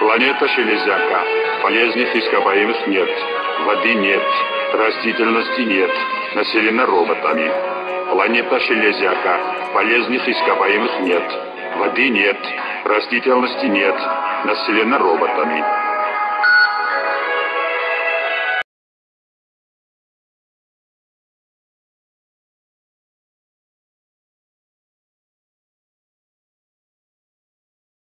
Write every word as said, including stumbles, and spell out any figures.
Планета Железяка. Полезных ископаемых нет. Воды нет. Растительности нет. Населена роботами. Планета Железяка. Полезных ископаемых нет. Воды нет. Растительности нет. Населена роботами.